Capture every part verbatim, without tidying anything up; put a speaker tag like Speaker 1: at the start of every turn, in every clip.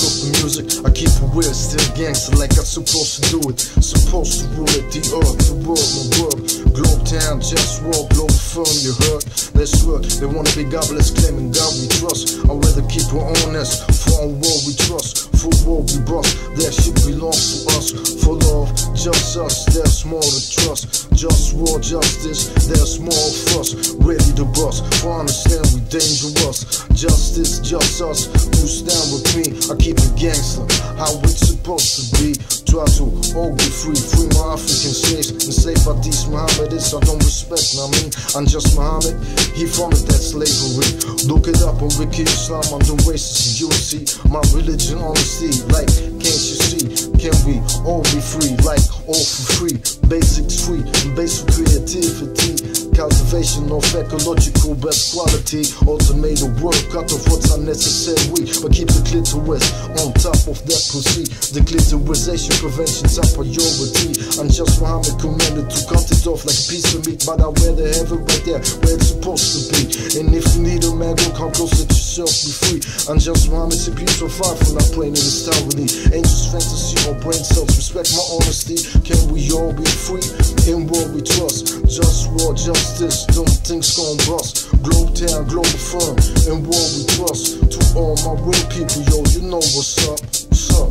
Speaker 1: of the music, I keep it weird, still gangster like I'm supposed to do it. Supposed to rule it, the earth, the world, my world. Globetown, JustWar, Globalfirm, you heard? Let's work, they wanna be godless, claiming God we trust. I'd rather keep it honest, for a world we trust. For war we bust, that shit belongs to us. For love, just us, there's more to trust. JustWar, justice, there's more of us. Ready to bust, for understand we dangerous. Justice, just us, who stand with me. I keep it gangster, how it's supposed to be. Try to all be free, free my African slaves. Enslaved by these Mohammedists, I don't respect, I mean, I'm just Muhammad, he founded that slavery. Look it up on Wiki Islam, I'm the racist, you see. My religion, honesty, like, can't you see? Can we all be free, like, all for free? Basics free, and basic creativity. Cultivation of ecological best quality. Automated work, cut off what's unnecessary, but keep the clitoris on top of that pussy. The clitorisation prevention top priority. I'm just Muhammad commanded to cut it off like a piece of meat, but I wear the heaven right there where it's supposed to be. And if you need a man, go come close, let yourself be free. I'm just Muhammad, C P so far from not playing in this town with me. Angels, fantasy, or brain cells, respect my honesty. Can we all be free in what we trust? JustWar, justice, them things gon' bust. Globetown, Globalfirm, in what we trust. To all my real people, yo, you know what's up, what's up.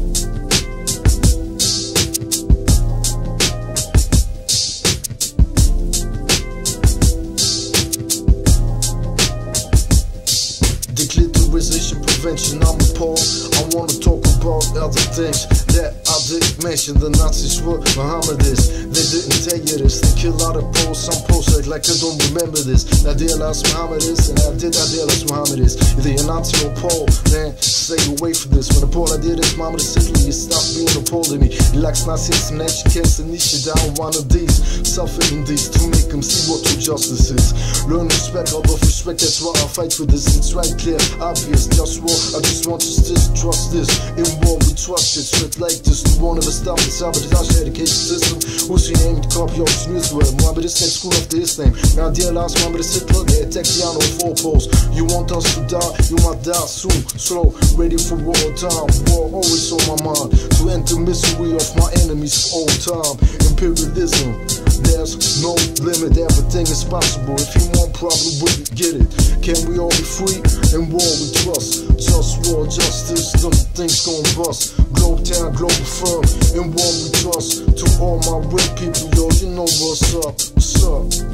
Speaker 1: Declitorization prevention, I'm appalled. I wanna talk about other things that I didn't mention. The Nazis were Mohammedists, they didn't tell you this. They kill out of Poles, some Poles act like I don't remember this. I realized Mohammedists, and I did I realize Mohammedists. Either you're Nazi or Pole, then stay away from this. When the Pole I did is Mohammedist Italy, you stop being a Pole to me. He likes Nazis and educates and niche down one of these. Suffering these to make them see what true justice is. Learn respect, out of respect, that's why I fight for this. It's right clear, obvious, JustWar. I just want you to trust this. In war we trust it, straight like this. The one of the stop the sabotage education system. Who's your name to copy off the news word? Mohammed is next school after his name. Now dear last Mohammed is Hitler, they attack the on four posts. You want us to die, you might die soon. Slow, ready for war time. War always on my mind. To end the misery of my enemies for all time. Imperialism, there's no limit, everything is possible. If you want problem with it, get it. Can we all be free in war we trust? JustWar, justice, them things gon' bust. Globetown, Globalfirm, in war we trust. To all my real people, yo, you know what's up, what's up.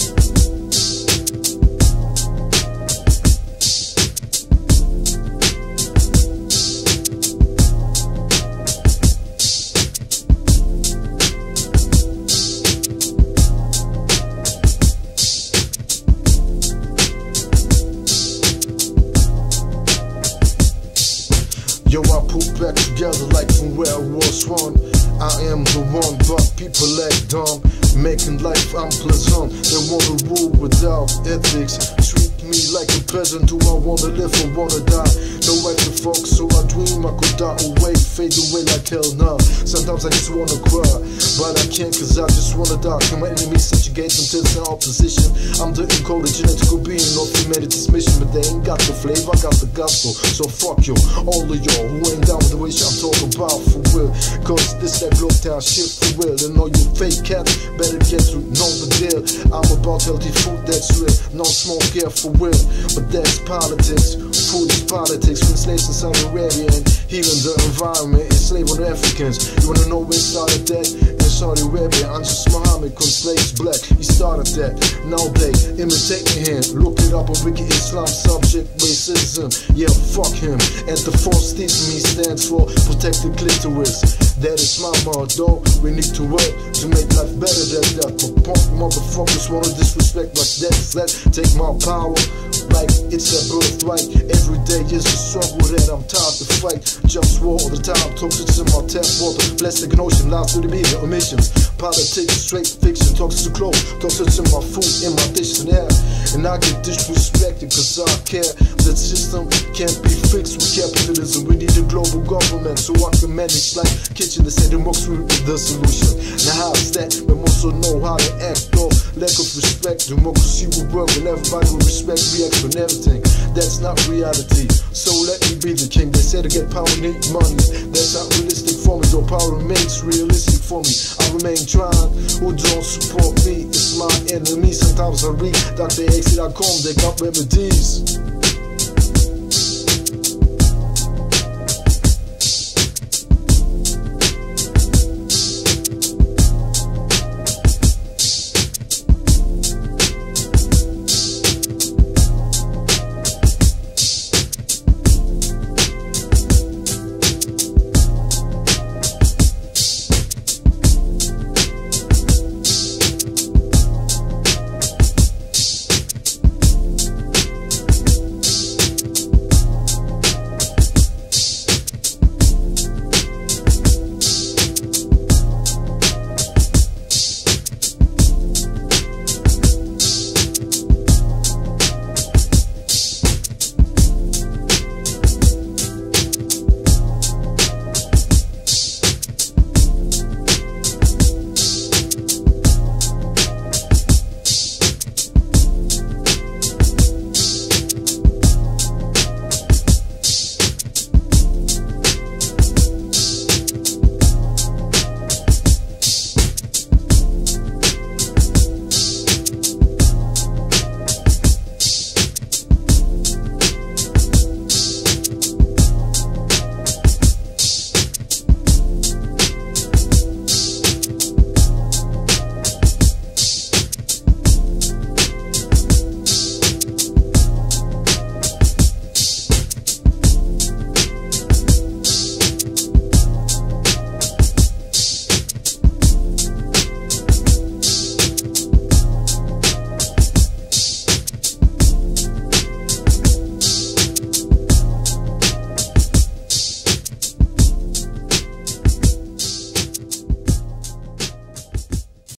Speaker 1: Yo, I put back together like from where I was one. I am the one, but people act dumb, making life unpleasant. They wanna rule without ethics. Treat me like a peasant. Do I wanna live or wanna die? No right to fuck, so I dream I could die away, fade away like hell nah. Sometimes I just wanna cry, but I can't cause I just wanna die. Can my enemies subjugate until it's in opposition? I'm the encoded genetical being of humanity's mission, but they ain't got the flavor, I got the gospel. So fuck you, all of y'all who ain't down with the wish I'm talking about for real. Cause this that Globetown shit for real. And all you fake cats better get to know the deal. I'm about healthy food that's real, no smoke here for real. But that's politics, food is politics. When slaves in Saudi Arabia and healing the environment, enslaving the Africans. You wanna know when started that? In Saudi Arabia, I'm just Muhammad, cause slaves black, he started that. Now they imitate me here, look it up on Wiki Islam, subject racism. Yeah, fuck him. And the false me stands for protect the clitoris. That is my motto, we need to work to make life better than that. But punk motherfuckers wanna disrespect my death. Let's take my power like it's a birthright. Every day is a struggle that I'm tired to fight. JustWar all the time, toxic in my tap water. Plastic and ocean, lies to the media, emissions. Politics, straight fiction, toxic to clothes. Toxic in my food, in my dishes and air. And I get disrespected cause I care. That system can't be fixed with capitalism. We need a global government so I can manage like kitchen. They say democracy is the solution. Now how's that? We also know how to act off lack of respect. Democracy will work when everybody will respect, react on everything. that's not reality. So let me be the king. They say to get power need money. That's not realistic for me, though power remains realistic for me. I remain trying. Who don't support me is my enemy. Sometimes I read Doctor X T dot com, they got remedies.